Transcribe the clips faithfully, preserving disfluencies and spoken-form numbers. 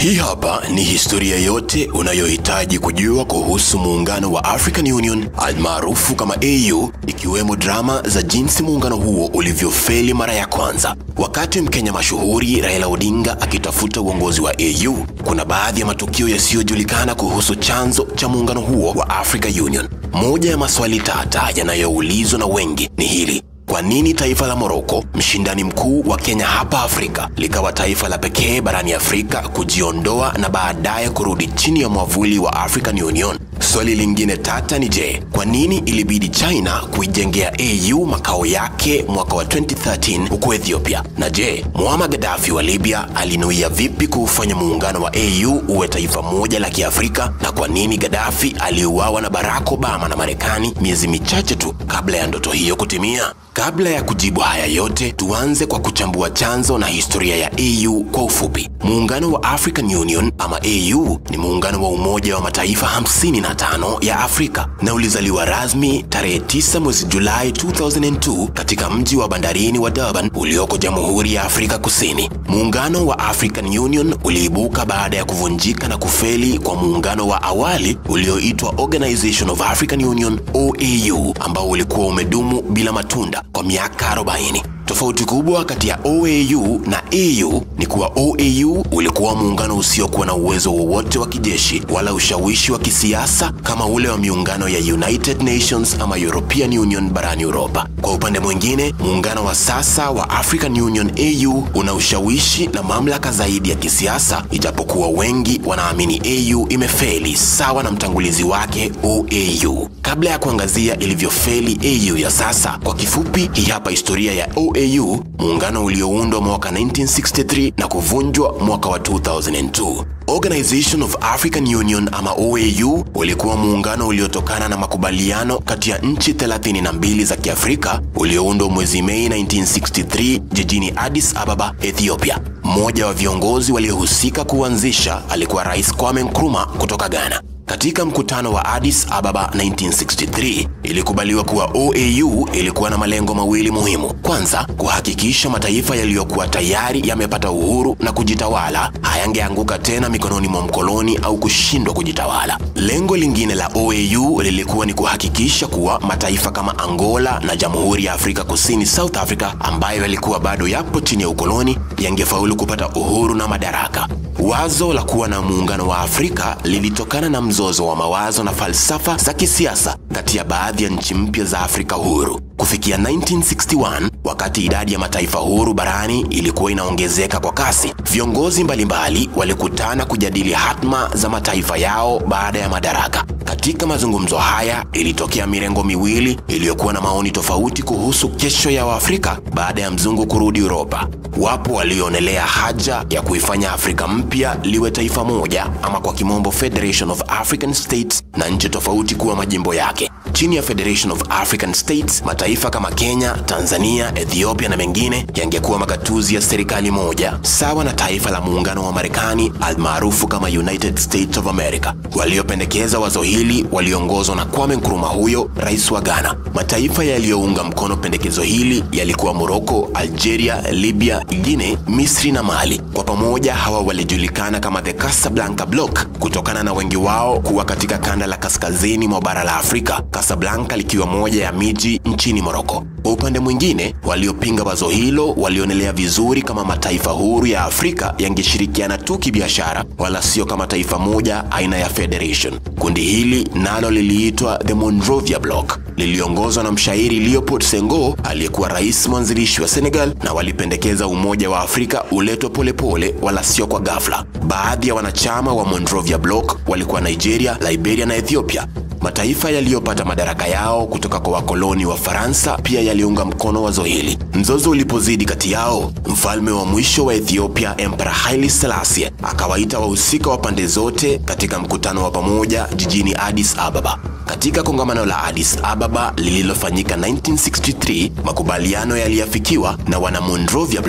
Hii hapa ni historia yote unayohitaji kujua kuhusu muungano wa African Union almaarufu kama A U, ikiwemo drama za jinsi muungano huo ulivyofeli mara ya kwanza. Wakati Mkenya mashuhuri Raila Odinga akitafuta uongozi wa A U, kuna baadhi ya matukio yasiyojulikana kuhusu chanzo cha muungano huo wa African Union. Moja ya maswali tata yanayoulizwa na wengi ni hili: kwa nini taifa la Morocco, mshindani mkuu wa Kenya hapa Afrika, likawa taifa la pekee barani Afrika kujiondoa na baadaye kurudi chini ya mwavuli wa African Union? Swali lingine tata ni je, kwa nini ilibidi China kuijengea A U makao yake mwaka wa twenty thirteen huko Ethiopia? Na je, Muammar Gaddafi wa Libya alinuia vipi kufanya muungano wa A U uwe taifa moja la Kiafrika? Na kwa nini Gaddafi aliuawa na Barack Obama na Marekani miezi michache tu kabla ya ndoto hiyo kutimia? Kabla ya kujibu haya yote, tuanze kwa kuchambua chanzo na historia ya A U kwa ufupi. Muungano wa African Union ama A U ni muungano wa Umoja wa Mataifa hamsini na tano ya Afrika na ulizaliwa rasmi tarehe tisa mwezi Julai two thousand two katika mji wa bandarini wa Durban ulioko Jamhuri ya Afrika Kusini. Muungano wa African Union uliibuka baada ya kuvunjika na kufeli kwa muungano wa awali ulioitwa Organization of African Union O A U, ambao ulikuwa umedumu bila matunda kwa miaka arobaini. Tofauti kubwa kati ya O A U na A U ni kuwa O A U ulikuwa muungano usiokuwa na uwezo wowote wa kijeshi wala ushawishi wa kisiasa kama ule wa miungano ya United Nations ama European Union barani Europa. Kwa upande mwingine, muungano wa sasa wa African Union A U una ushawishi na mamlaka zaidi ya kisiasa, ijapokuwa wengi wanaamini A U imefeli sawa na mtangulizi wake O A U. Kabla ya kuangazia ilivyofeli A U ya sasa, kwa kifupi hii hapa historia ya O A U, muungano ulioundwa mwaka nineteen sixty-three na kuvunjwa mwaka wa two thousand two. Organization of African Union ama O A U ulikuwa muungano uliotokana na makubaliano kati ya nchi thelathini na mbili za Kiafrika ulioundwa mwezi Mei nineteen sixty-three jijini Addis Ababa, Ethiopia. Mmoja wa viongozi waliohusika kuanzisha alikuwa Rais Kwame Nkrumah kutoka Ghana. Katika mkutano wa Addis Ababa nineteen sixty-three, ilikubaliwa kuwa O A U ilikuwa na malengo mawili muhimu. Kwanza, kuhakikisha mataifa yaliyokuwa tayari yamepata uhuru na kujitawala hayangeanguka tena mikononi mwa mkoloni au kushindwa kujitawala. Lengo lingine la O A U lilikuwa ni kuhakikisha kuwa mataifa kama Angola na Jamhuri ya Afrika Kusini South Africa, ambayo yalikuwa bado yapo chini ya ukoloni, yangefaulu kupata uhuru na madaraka. Wazo la kuwa na muungano wa Afrika lilitokana na mzozo wa mawazo na falsafa za kisiasa kati ya baadhi ya nchi mpya za Afrika huru. Kufikia nineteen sixty-one, wakati idadi ya mataifa huru barani ilikuwa inaongezeka kwa kasi, viongozi mbalimbali walikutana kujadili hatma za mataifa yao baada ya madaraka. Katika mazungumzo haya ilitokea mirengo miwili iliyokuwa na maoni tofauti kuhusu kesho ya Afrika baada ya mzungu kurudi Europa. Wapo walioonelea haja ya kuifanya Afrika mpya liwe taifa moja ama kwa kimombo Federation of African States, na nchi tofauti kuwa majimbo yake. Chini ya Federation of African States, mataifa kama Kenya, Tanzania, Ethiopia na mengine yangekuwa magatuzi ya serikali moja, sawa na taifa la muungano wa Marekani almaarufu kama United States of America. Waliopendekeza wazo hili waliongozwa na Kwame Nkrumah, huyo rais wa Ghana. Mataifa yaliyounga mkono pendekezo hili yalikuwa Morocco, Algeria, Libya, Guinea, Misri na Mali. Kwa pamoja hawa walijulikana kama the Casablanca Bloc kutokana na wengi wao kuwa katika kanda la kaskazini mwa bara la Afrika, Casablanca likiwa moja ya miji nchini Morocco. Kwa upande mwingine, waliopinga wazo hilo walionelea vizuri kama mataifa huru ya Afrika yangeshirikiana tu kibiashara wala sio kama taifa moja aina ya federation. Kundi hili nalo liliitwa the Monrovia Bloc, liliongozwa na mshairi Leopold Senghor aliyekuwa rais mwanzilishi wa Senegal, na walipendekeza umoja wa Afrika uletwe polepole wala sio kwa ghafla. Baadhi ya wanachama wa Monrovia Bloc walikuwa Nigeria, Liberia na Ethiopia. Mataifa yaliyopata madaraka yao kutoka kwa wakoloni wa Faransa pia yaliunga mkono wazo hili. Mzozo ulipozidi kati yao, mfalme wa mwisho wa Ethiopia Emperor Haile Selassie akawaita wahusika wa pande zote katika mkutano wa pamoja jijini Addis Ababa. Katika kongamano la Addis Ababa lililofanyika nineteen sixty-three, makubaliano yaliafikiwa na wana Monrovia Bloc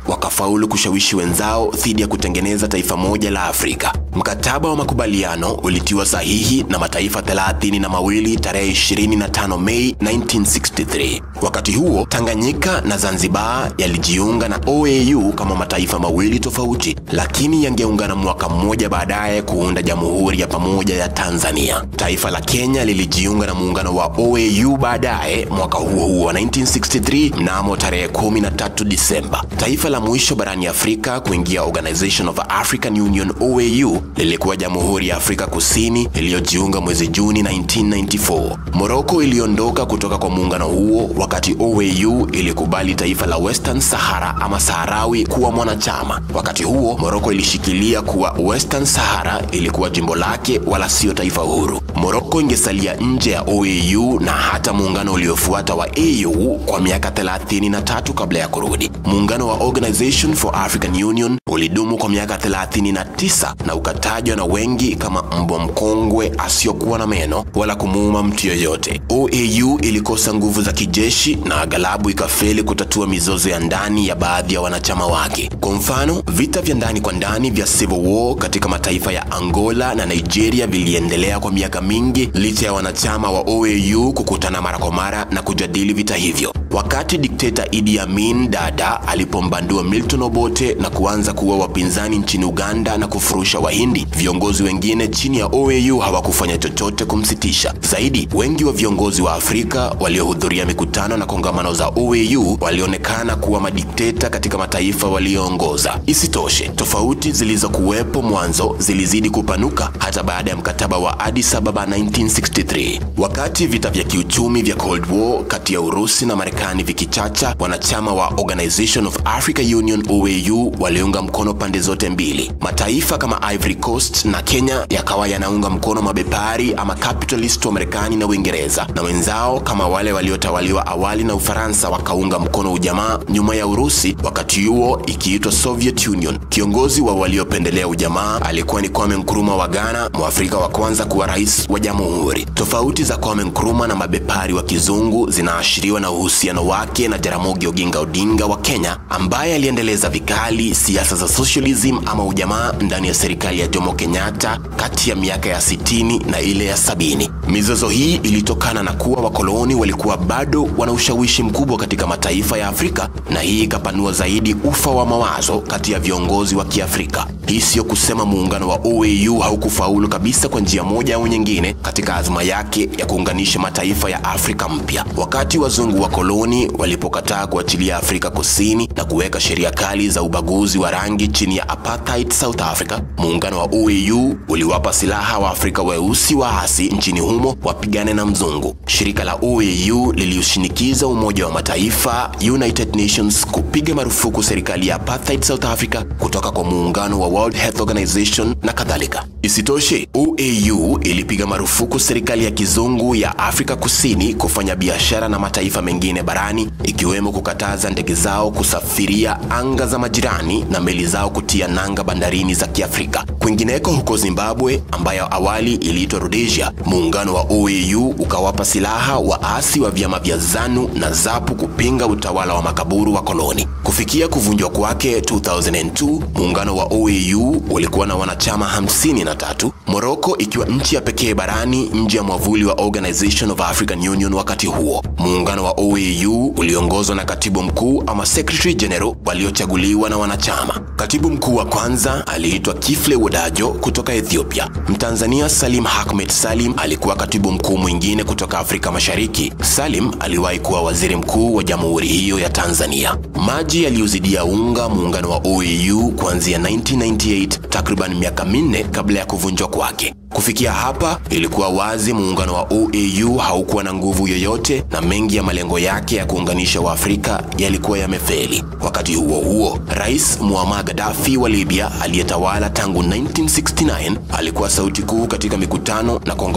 wakafaulu kushawishi wenzao dhidi ya kutengeneza taifa moja la Afrika. Mkataba wa makubaliano ulitiwa sahihi na mataifa thelathini na mawili tarehe ishirini na tano Mei elfu moja mia tisa sitini na tatu. Wakati huo Tanganyika na Zanzibar yalijiunga na O A U kama mataifa mawili tofauti, lakini yangeungana mwaka mmoja baadaye kuunda Jamhuri ya Pamoja ya Tanzania. Taifa la Kenya lilijiunga na muungano wa O A U baadaye mwaka huo huo wa elfu moja mia tisa sitini na tatu mnamo tarehe kumi na tatu Disemba. Taifa la mwisho barani Afrika kuingia Organization of African Union O A U lilikuwa Jamhuri ya Afrika Kusini iliyojiunga mwezi Juni elfu moja mia tisa tisini na nne. Morocco iliondoka kutoka kwa muungano huo wakati O A U ilikubali taifa la Western Sahara ama Saharawi kuwa mwanachama. Wakati huo Morocco ilishikilia kuwa Western Sahara ilikuwa jimbo lake wala sio taifa huru. Morocco ingesalia nje ya O A U na hata muungano uliofuata wa A U kwa miaka thelathini na tatu kabla ya kurudi. Muungano wa Organization for African Union ulidumu kwa miaka thelathini na tisa na ukatajwa na wengi kama mbwa mkongwe asiyokuwa na meno wala kumuuma mtu yoyote. O A U ilikosa nguvu za kijeshi na aghalabu ikafeli kutatua mizozo ya ndani ya baadhi ya wanachama wake. Kwa mfano, vita vya ndani kwa ndani vya civil war katika mataifa ya Angola na Nigeria viliendelea kwa miaka mingi licha ya wanachama wa O A U kukutana mara kwa mara na kujadili vita hivyo. Wakati dikteta Idi Amin Dada alipombandua Milton Obote na kuanza kuua wapinzani nchini Uganda na kufurusha Wahindi, viongozi wengine chini ya O A U hawakufanya chochote kumsitisha. Zaidi, wengi wa viongozi wa Afrika waliohudhuria mikutano na kongamano za O A U walionekana kuwa madikteta katika mataifa walioongoza. Isitoshe, tofauti zilizokuwepo mwanzo zilizidi kupanuka hata baada ya mkataba wa Addis Ababa elfu moja mia tisa sitini na tatu. Wakati vita vya kiuchumi vya Cold War kati ya Urusi na Marekani vikichacha, wanachama wa Organization of African Union O A U waliunga mkono pande zote mbili. Mataifa kama Ivory Coast na Kenya yakawa yanaunga mkono mabepari ama capitalist wa Marekani na Uingereza, na wenzao kama wale waliotawaliwa awali na Ufaransa wakaunga mkono ujamaa nyuma ya Urusi, wakati huo ikiitwa Soviet Union. Kiongozi wa waliopendelea ujamaa alikuwa ni Kwame Nkrumah wa Ghana, Mwafrika wa kwanza kuwa rais wa jamhuri. Tofauti za Kwame Nkrumah na mabepari wa kizungu zinaashiriwa na uhusiano wake na Raila Odinga wa Kenya, ambaye aliendeleza vikali siasa za socialism ama ujamaa ndani ya serikali ya Jomo Kenyatta kati ya miaka ya sitini na ile ya sabini. Mizozo hii ilitokana na kuwa wakoloni walikuwa bado wana ushawishi mkubwa katika mataifa ya Afrika, na hii ikapanua zaidi ufa wa mawazo kati ya viongozi wa Kiafrika. Hii sio kusema muungano wa O A U haukufaulu kabisa kwa njia moja au nyingine katika azma yake ya kuunganisha mataifa ya Afrika mpya. Wakati wazungu wa koloni walipokataa kuachilia Afrika Kusini na kuweka sheria kali za ubaguzi wa rangi chini ya apartheid South Africa, muungano wa O A U uliwapa silaha wa Afrika weusi waasi nchini humo wapigane na mzungu. Shirika la O A U liliushinikiza Umoja wa Mataifa United Nations kupiga marufuku serikali ya apartheid South Africa kutoka kwa muungano wa World Health Organization na kadhalika. Isitoshe, O A U ilipiga marufuku serikali ya kizungu ya Afrika Kusini kufanya biashara na mataifa mengine barani, ikiwemo kukataza ndege zao kusafiria anga za majirani na meli zao kutia nanga bandarini za Kiafrika. Kwingineko huko Zimbabwe, ambayo awali iliitwa Rhodesia, muungano wa O A U ukawapa silaha waasi wa vyama vya ZANU na ZAPU kupinga utawala wa makaburu wa koloni. Kufikia kuvunjwa kwake elfu mbili na mbili, muungano wa O A U ulikuwa na wanachama hamsini na tatu, Morocco ikiwa nchi ya pekee barani nje ya mwavuli wa Organization of African Union. Wakati huo, muungano wa O A U uliongozwa na katibu mkuu ama secretary general waliochaguliwa na wanachama. Katibu mkuu wa kwanza aliitwa Kifle Wodajo kutoka Ethiopia. Mtanzania Salim Ahmed Salim alikuwa katibu mkuu mwingine kutoka Afrika Mashariki. Salim aliwahi kuwa waziri mkuu wa jamhuri hiyo ya Tanzania. Maji yaliuzidia unga muungano wa O A U kuanzia elfu moja mia tisa tisini na nane, takriban miaka minne kabla ya kuvunjwa kwake. Kufikia hapa, ilikuwa wazi muungano wa O A U haukuwa na nguvu yoyote na mengi ya malengo yake ya kuunganisha Waafrika yalikuwa yamefeli. Wakati huo huo, Rais Muammar Gaddafi wa Libya aliyetawala tangu elfu moja mia tisa sitini na tisa alikuwa sauti kuu katika mikutano na kongamano za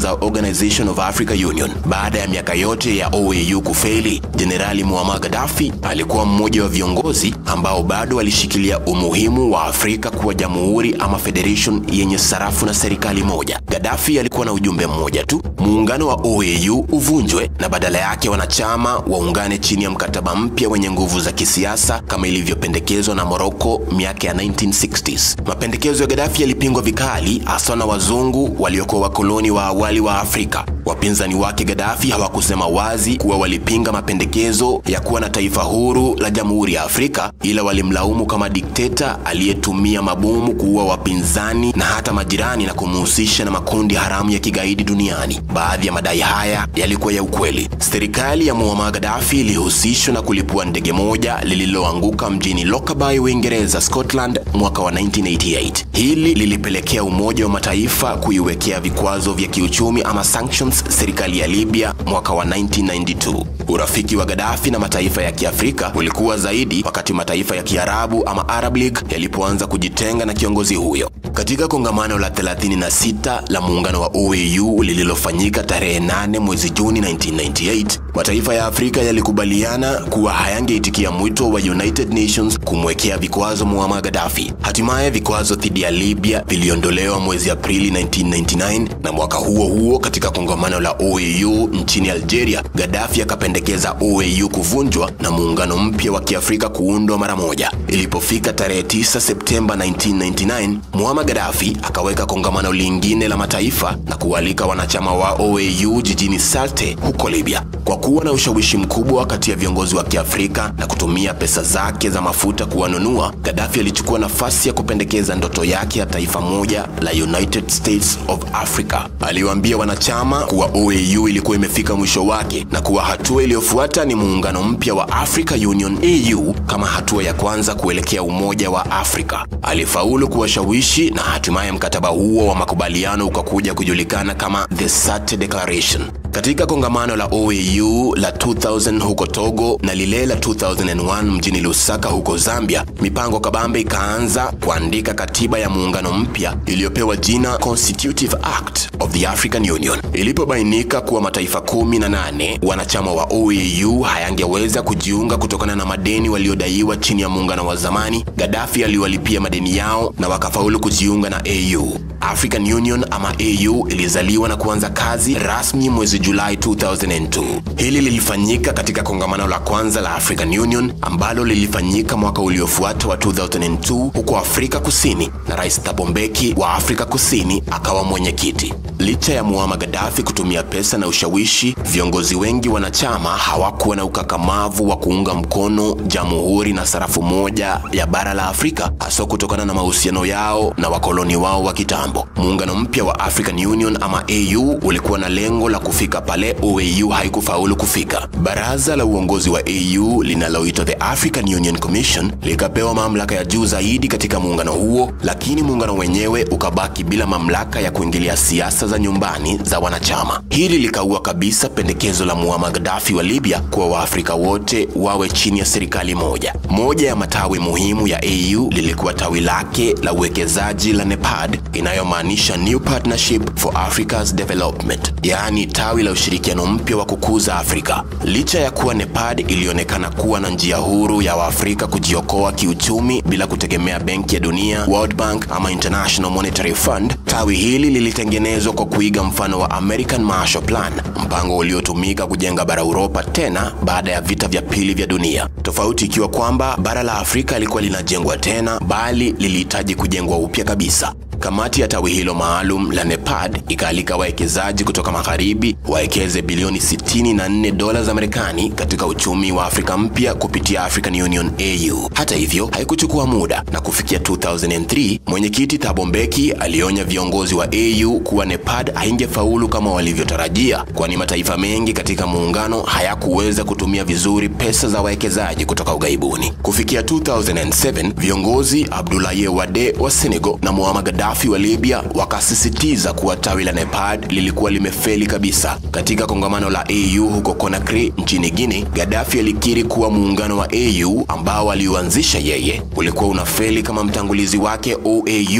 za Organization of Africa Union. Baada ya miaka yote ya O A U kufeli, Jenerali Muammar Gaddafi alikuwa mmoja wa viongozi ambao bado walishikilia umuhimu wa Afrika kuwa jamhuri ama federation yenye sarafu na serikali moja. Gaddafi alikuwa na ujumbe mmoja tu: muungano wa O A U uvunjwe na badala yake wanachama waungane chini ya mkataba mpya wenye nguvu za kisiasa kama ilivyopendekezwa na Morocco miaka ya nineteen sixties. Mapendekezo ya Gaddafi yalipingwa vikali hasa na wazungu waliokuwa wakoloni wa awali wa Afrika. Wapinzani wake Gaddafi hawakusema wazi kuwa walipinga mapendekezo ya kuwa na taifa huru la Jamhuri ya Afrika, ila walimlaumu kama dikteta aliyetumia mabomu kuua wapinzani na hata majirani na kumuhusisha na makundi haramu ya kigaidi duniani. Baadhi ya madai haya yalikuwa ya ukweli. Serikali ya Muammar Gaddafi ilihusishwa na kulipua ndege moja lililoanguka mjini Lockerbie, Uingereza, Scotland mwaka wa nineteen eighty-eight. Hili lilipelekea Umoja wa Mataifa kuiwekea vikwazo vya kiuchumi ama sanctions serikali ya Libya mwaka wa nineteen ninety-two. Urafiki wa Gaddafi na mataifa ya Kiafrika ulikuwa zaidi wakati mataifa ya Kiarabu ama Arab League yalipoanza kujitenga na kiongozi huyo. Katika kongamano la thelathini na sita la muungano wa O A U lililofanyika tarehe nane mwezi Juni nineteen ninety-eight, mataifa ya Afrika yalikubaliana kuwa hayangeitikia mwito wa United Nations kumwekea vikwazo Muammar Gaddafi. Hatimaye vikwazo dhidi ya Libya viliondolewa mwezi Aprili nineteen ninety-nine, na mwaka huo huo katika kongamano la O A U nchini Algeria, Gaddafi akapendekeza O A U kuvunjwa na muungano mpya wa Kiafrika kuundwa mara moja. Ilipofika tarehe tisa Septemba nineteen ninety-nine, Muammar Gaddafi akaweka kongamano lingine la mataifa na kualika wanachama wa O A U jijini Sirte huko Libya. Kwa kuwa na ushawishi mkubwa kati ya viongozi wa Kiafrika na kutumia pesa zake za mafuta kuwanunua, Gaddafi alichukua nafasi ya kupendekeza ndoto yake ya taifa moja la United States of Africa. Aliwaambia wanachama kuwa O A U ilikuwa imefika mwisho wake na kuwa hatua iliyofuata ni muungano mpya wa Africa Union A U kama hatua ya kwanza kuelekea umoja wa Afrika. Alifaulu kuwashawishi na hatimaye mkataba huo wa makubaliano ukakuja kujulikana kama The Sirte Declaration. Katika kongamano la O A U la two thousand huko Togo na lile la two thousand one mjini Lusaka huko Zambia, mipango kabambe ikaanza kuandika katiba ya muungano mpya iliyopewa jina Constitutive Act of the African Union. Ilipobainika kuwa mataifa kumi na nane wanachama wa O A U hayangeweza kujiunga kutokana na madeni waliodaiwa chini ya muungano wa zamani, Gaddafi aliwalipia madeni yao na wakafaulu kujiunga na A U. African Union ama A U ilizaliwa na kuanza kazi rasmi mwezi Julai two thousand two. Hili lilifanyika katika kongamano la kwanza la African Union ambalo lilifanyika mwaka uliofuata wa two thousand two huko Afrika Kusini, na Rais Thabo Mbeki wa Afrika Kusini akawa mwenyekiti. Licha ya Muammar Gaddafi kutumia pesa na ushawishi, viongozi wengi wanachama hawakuwa na ukakamavu wa kuunga mkono jamhuri na sarafu moja ya bara la Afrika, hasa kutokana na mahusiano yao na wakoloni wao wa kitambo. Muungano mpya wa African Union ama A U ulikuwa na lengo la kufika pale O A U haikufaulu kufika. Baraza la uongozi wa A U linaloitwa The African Union Commission likapewa mamlaka ya juu zaidi katika muungano huo, lakini muungano wenyewe ukabaki bila mamlaka ya kuingilia siasa za nyumbani za wanachama. Hili likaua kabisa pendekezo la Muammar Gaddafi wa Libya kuwa Waafrika wote wawe chini ya serikali moja. Moja ya matawi muhimu ya A U lilikuwa tawi lake la uwekezaji la NEPAD, inayomaanisha New Partnership for Africa's Development, yaani tawi la ushirikiano mpya wa kukuza Afrika. Licha ya kuwa NEPAD ilionekana kuwa na njia huru ya Waafrika kujiokoa kiuchumi bila kutegemea Benki ya Dunia, World Bank ama International Monetary Fund, tawi hili lilitengenezwa kwa kuiga mfano wa American Marshall Plan, mpango uliotumika kujenga bara Europa tena baada ya vita vya pili vya dunia. Tofauti ikiwa kwamba bara la Afrika lilikuwa linajengwa tena, bali lilihitaji kujengwa upya kabisa. Kamati ya tawi hilo maalum la NEPAD ikaalika wawekezaji kutoka magharibi waekeze bilioni sitini na nne dola za Marekani katika uchumi wa Afrika mpya kupitia African Union A U. Hata hivyo, haikuchukua muda na kufikia two thousand three, mwenyekiti Thabo Mbeki alionya viongozi wa A U kuwa NEPAD haingefaulu kama walivyotarajia, kwani mataifa mengi katika muungano hayakuweza kutumia vizuri pesa za wawekezaji kutoka ughaibuni. Kufikia two thousand seven, viongozi Abdoulaye Wade wa Senegal na Muammar Gaddafi wa Libya wakasisitiza kuwa tawi la NEPAD lilikuwa limefeli kabisa. Katika kongamano la A U huko Conakry nchini Guinea, Gaddafi alikiri kuwa muungano wa A U ambao aliuanzisha yeye ulikuwa unafeli kama mtangulizi wake O A U.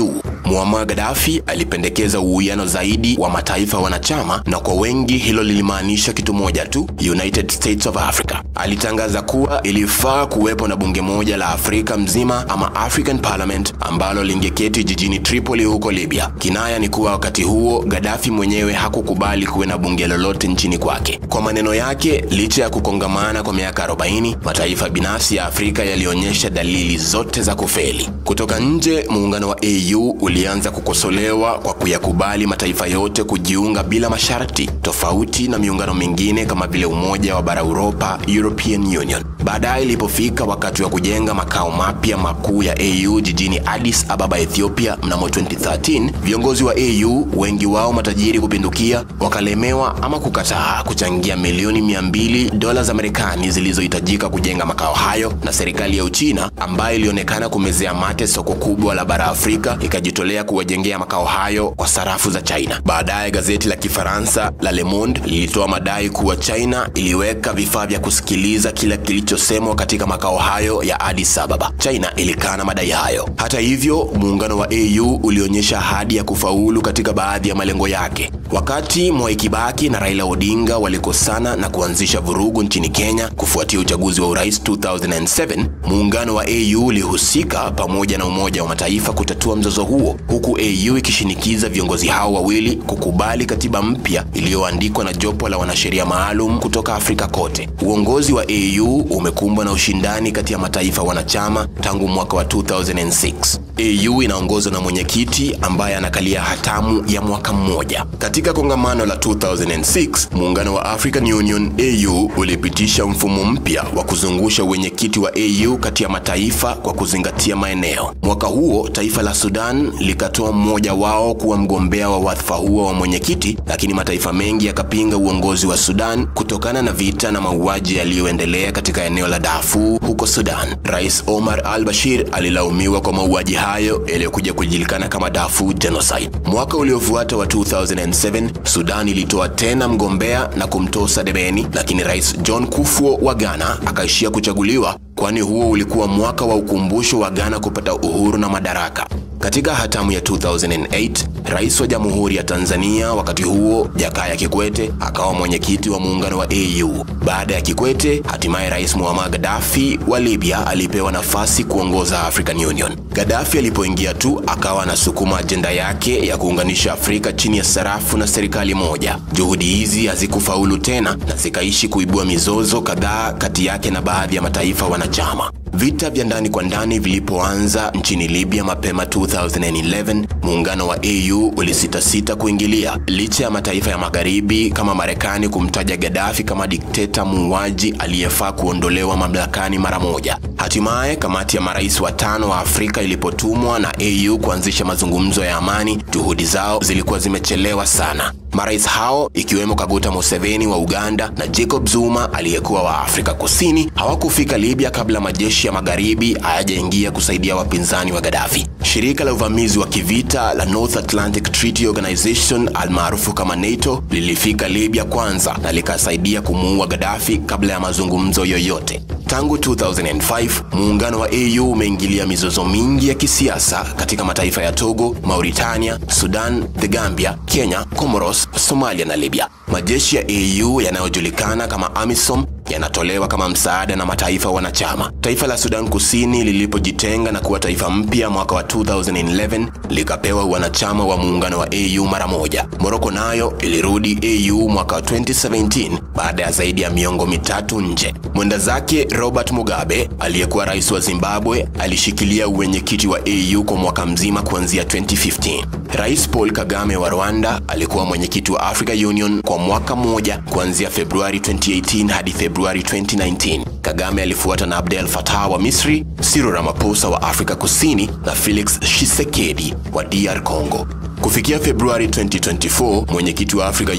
Muammar Gaddafi alipendekeza uwiano zaidi wa mataifa wanachama, na kwa wengi hilo lilimaanisha kitu moja tu, United States of Africa. Alitangaza kuwa ilifaa kuwepo na bunge moja la Afrika mzima ama African Parliament ambalo lingeketi jijini Tripoli huko Libya. Kinaya ni kuwa wakati huo Gaddafi mwenyewe hakukubali kuwe na bunge lolote nchini kwake. Kwa maneno yake, licha ya kukongamana kwa miaka arobaini, mataifa binafsi ya Afrika yalionyesha dalili zote za kufeli. Kutoka nje, muungano wa A U ulianza kukosolewa kwa kuyakubali mataifa yote kujiunga bila masharti, tofauti na miungano mingine kama vile Umoja wa Bara Europa, European Union. Baadaye ilipofika wakati wa kujenga makao mapya makuu ya A U jijini Addis Ababa, Ethiopia mnamo elfu mbili na thelathini, viongozi wa A U, wengi wao matajiri kupindukia, wakalemewa ama kukataa kuchangia milioni mia mbili dola za Marekani zilizohitajika kujenga makao hayo, na serikali ya Uchina ambayo ilionekana kumezea mate soko kubwa la bara Afrika ikajitolea kuwajengea makao hayo kwa sarafu za China. Baadaye gazeti la Kifaransa la Le Monde lilitoa madai kuwa China iliweka vifaa vya kusikiliza kila kilichosemwa katika makao hayo ya Addis Ababa. China ilikana madai hayo. Hata hivyo, muungano wa A U ulionyesha ahadi ya kufaulu katika baadhi ya malengo yake. Wakati Mwai Kibaki na Raila Odinga walikosana na kuanzisha vurugu nchini Kenya kufuatia uchaguzi wa urais elfu mbili na saba, muungano wa A U ulihusika pamoja na Umoja wa Mataifa kutatua mzozo huo, huku A U ikishinikiza viongozi hao wawili kukubali katiba mpya iliyoandikwa na jopo la wanasheria maalum kutoka Afrika kote. Uongozi wa A U umekumbwa na ushindani kati ya mataifa wanachama tangu mwaka wa elfu mbili na sita. A U inaongozwa na mwenyekiti ambaye anakalia hatamu ya mwaka mmoja. Katika kongamano la elfu mbili na sita, muungano wa African Union A U ulipitisha mfumo mpya wa kuzungusha wenyekiti wa A U kati ya mataifa kwa kuzingatia maeneo. Mwaka huo taifa la Sudan likatoa mmoja wao kuwa mgombea wa wadhifa huo wa mwenyekiti, lakini mataifa mengi yakapinga uongozi wa Sudan kutokana na vita na mauaji yaliyoendelea katika eneo la Darfur huko Sudan. Rais Omar al-Bashir alilaumiwa kwa mauaji hayo yaliyokuja kujulikana kama Darfur Genocide. Mwaka uliofuata wa elfu mbili na saba, Sudan ilitoa tena mgombea na kumtosa debeni, lakini Rais John Kufuor wa Ghana akaishia kuchaguliwa, kwani huo ulikuwa mwaka wa ukumbusho wa Ghana kupata uhuru na madaraka. Katika hatamu ya elfu mbili na nane, Rais wa Jamhuri ya Tanzania wakati huo, Jakaya Kikwete, akawa mwenyekiti wa muungano wa A U. Baada ya Kikwete, hatimaye Rais Muammar Gaddafi wa Libya alipewa nafasi kuongoza African Union. Gaddafi alipoingia tu akawa anasukuma ajenda yake ya kuunganisha Afrika chini ya sarafu na serikali moja. Juhudi hizi hazikufaulu tena na zikaishi kuibua mizozo kadhaa kati yake na baadhi ya mataifa wanachama. Vita vya ndani kwa ndani vilipoanza nchini Libya mapema elfu mbili na kumi, muungano wa A U ulisitasita kuingilia, licha ya mataifa ya magharibi kama Marekani kumtaja Gaddafi kama dikteta muuaji aliyefaa kuondolewa mamlakani mara moja. Hatimaye kamati ya marais watano wa Afrika ilipotumwa na A U kuanzisha mazungumzo ya amani, juhudi zao zilikuwa zimechelewa sana. Marais hao ikiwemo Kaguta Museveni wa Uganda na Jacob Zuma aliyekuwa wa Afrika Kusini hawakufika Libya kabla majeshi ya magharibi hayajaingia kusaidia wapinzani wa Gaddafi. Shirika la uvamizi wa kivita la North Atlantic Treaty Organization almaarufu kama NATO lilifika Libya kwanza na likasaidia kumuua Gaddafi kabla ya mazungumzo yoyote. Tangu elfu mbili na tano, muungano wa A U umeingilia mizozo mingi ya kisiasa katika mataifa ya Togo, Mauritania, Sudan, The Gambia, Kenya, Comoros, Somalia na Libya. Majeshi ya A U yanayojulikana kama AMISOM yanatolewa kama msaada na mataifa wanachama. Taifa la Sudan Kusini lilipojitenga na kuwa taifa mpya mwaka wa elfu mbili na kumi, likapewa wanachama wa muungano wa A U mara moja. Morocco nayo ilirudi A U mwaka wa elfu mbili na saba beshi baada ya zaidi ya miongo mitatu nje. Mwenda zake Robert Mugabe aliyekuwa rais wa Zimbabwe alishikilia uwenyekiti wa A U kwa mwaka mzima kuanzia elfu mbili na kumi. Rais Paul Kagame wa Rwanda alikuwa mwenyekiti wa Africa Union kwa mwaka mmoja kuanzia Februari elfu mbili na kumi hadi Februari elfu mbili na tisa. Kagame alifuata na Abdel Fattah wa Misri, Cyril Ramaphosa wa Afrika Kusini na Felix Tshisekedi wa D R Congo. Kufikia Februari elfu mbili na ishirini na nne, mwenyekiti wa Africa Union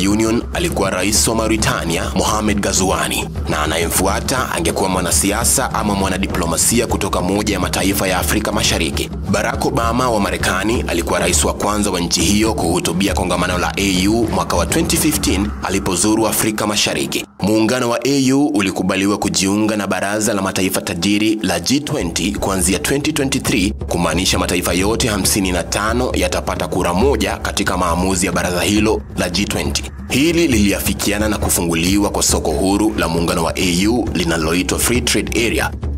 alikuwa rais wa Mauritania Mohamed Ghazouani, na anayemfuata angekuwa mwanasiasa ama mwanadiplomasia kutoka moja ya mataifa ya Afrika Mashariki. Barack Obama wa Marekani alikuwa rais wa kwanza wa nchi hiyo kuhutubia kongamano la A U mwaka wa twenty fifteen alipozuru Afrika Mashariki. Muungano wa A U ulikubaliwa kujiunga na baraza la mataifa tajiri la G twenty kuanzia twenty twenty-three, kumaanisha mataifa yote hamsini na tano yatapata kura moja katika maamuzi ya baraza hilo la G twenty. Hili liliafikiana na kufunguliwa kwa soko huru la muungano wa A U linaloitwa Free Trade Area